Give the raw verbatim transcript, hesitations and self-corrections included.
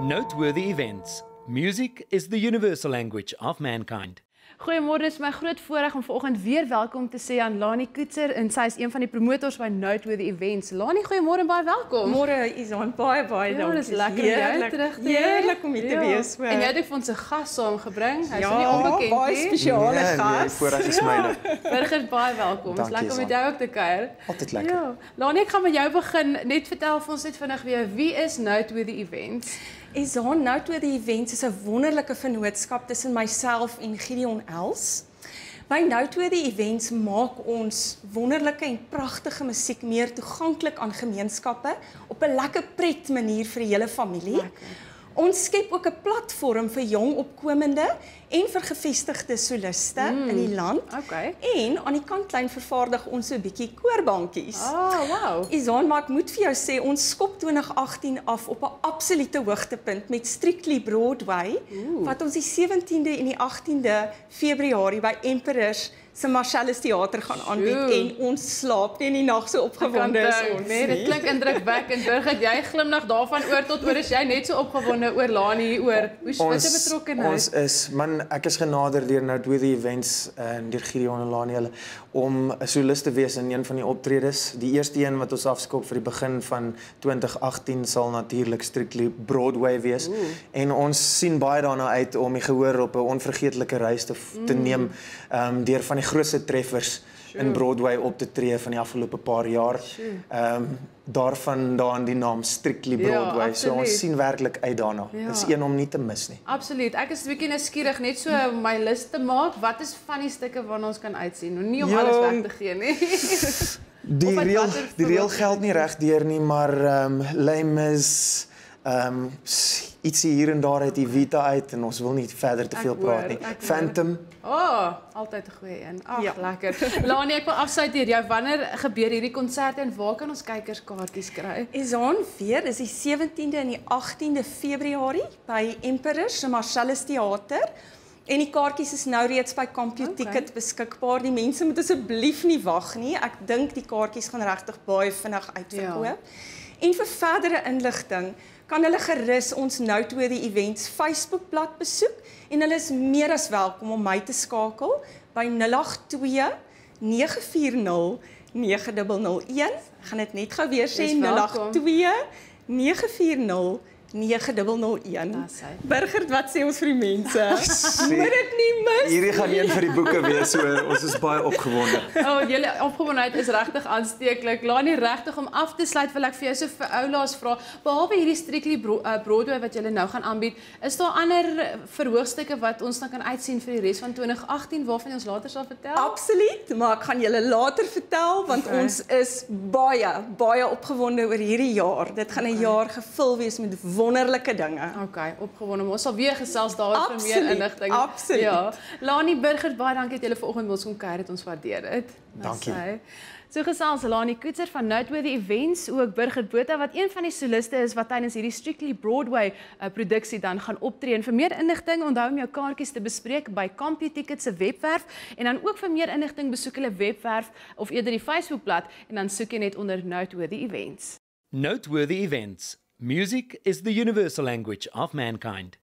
Noteworthy events. Music is the universal language of mankind. Goeiemôre, dit is my groot voorreg om vanoggend weer welkom te sê aan Lani Koetser en sy is een van die promotors by Noteworthy Events. Lani, goeiemôre en baie welkom. Môre Izan, baie baie Ja, dankie. dis lekker om jou terug te hê. Heerlik om hier te wees. hoor. En jy het ook vir ons 'n gas saamgebring. Hy's Ja, nie onbekend baie nie. spesiale Nee, nee, gas. voorreg is myne. Burger, baie welkom. Dit is Dankie, lekker om met Zan. jou ook te kuier. Altyd lekker. Ja. Lani, ek gaan met jou begin. Net vertel vir ons net vinnig weer, wie is Noteworthy Events? Izan, Noteworthy Events is 'n wonderlike vennootskap tussen myself en Gideon Els. By Noteworthy Events maak ons wonderlike en pragtige musiek meer toeganklik aan gemeenskappe op 'n lekker pret manier vir die hele familie. Lekker. Ons skep ook 'n platform vir jong opkomende en vir gevestigde soliste mm. in die land. Okay. En aan die kantlyn vervaardig ons so 'n bietjie koorbankies. Oh, wow. Izan, maar ek moet vir jou sê, ons skop twintig agttien af op 'n absolute hoogtepunt met Strictly Broadway, Oeh. wat ons die sewentiende en die agtiende Februarie by Emperors se Marcellus Theater gaan aanbied Oeh. en ons slaap nie in die nag so opgewonde is ons. Nee, dit klink indrukwekkend. Burger, jy glimlag daarvan oor tot oor is jy net so opgewonde oor Lani hier oor. Hoe is wat se betrokkenheid? Ons is, man, ek is genader deur Noteworthy Events en deur Gideon en Lani hulle om 'n solis te wees in een van die optredes. Die eerste een wat ons afskop vir die begin van twintig agttien sal natuurlik Strictly Broadway wees. Oeh. En ons sien baie daarna uit om die gehoor op 'n onvergeetlike reis te, te Mm. neem um, deur van die grootste treffers sure. in Broadway op te tree van die afgelope paar jaar. Sure. Um, daarvandaan die naam Strictly Broadway. Ja, so ons sien werklik uit daarna. Ja. Dis een om nie te mis nie. Absoluut. Ek is 'n bietjie nuuskierig net so om my lys te maak. Wat is van die stukke waarna ons kan uitsien? Nie om Ja, alles weg te gee nie. Die Of uit reël watter die reël verwagting? geld nie reg deur nie, maar ehm um, Les Mis, ehm um, ietsie hier en daar uit Evita uit en ons wil nie verder te Ek veel praat hoor, nie. ek hoor. Phantom. Oh, altyd 'n goeie een. Ag, Ja. lekker. Lani, ek wil afsluit hier. Jou wanneer gebeur hierdie konserte en waar kan ons kykers kaartjies kry? Izan, weer is die sewentiende en die agtiende Februarie by Emperors se Marcellus Theater. En die kaartjies is nou reeds by CompuTicket Okay. beskikbaar. Die mense moet asseblief nie wag nie. Ek dink die kaartjies gaan regtig baie vinnig uitverkoop. Ja. En vir verdere inligting kan hulle gerus ons Noteworthy Events Facebookblad besoek en hulle is meer as welkom om my te skakel by nul agt twee nege vier nul nege nul nul een. Ek gaan dit net gou weer sê, Dis nul agt welkom. twee nege vier nul nege nul nul een. Dis hy. Burger, wat sê ons vir die mense? Moet dit nie mis Hierdie gaan nie. een vir die boeke wees, hoor. Ons is baie opgewonde. Oh, julle opgewondenheid is regtig aansteeklik. Lani, regtig om af te sluit wil ek vir jou so vir oulaas vra. Behalwe hierdie Strictly Bro uh, Broadway wat julle nou gaan aanbied, is daar ander verhoogstukke wat ons dan kan uitsien vir die res van twintig agttien waarvan jy ons later sal vertel? Absoluut, maar ek gaan julle later vertel want Okay. ons is baie baie opgewonde oor hierdie jaar. Dit gaan 'n Okay. jaar gevul wees met wonderlike dinge. Okay, opgewonde. Maar ons sal weer gesels daaroor vir meer Absoluut, inligting. absoluut. Ja. Lani Burger, baie dankie dat julle vanoggend met ons kom kuier, het ons waardeer dit. Dankie. Sy. So gesels Lani Koetser van Noteworthy Events, ook Burger Botha wat een van die soliste is wat tydens hierdie Strictly Broadway uh, produksie dan gaan optree. En vir meer inligting onthou om jou kaartjies te bespreek by CompuTicket se webwerf en dan ook vir meer inligting besoek hulle webwerf of eerder die Facebookblad en dan soek jy net onder Noteworthy Events. Noteworthy events. Music is the universal language of mankind.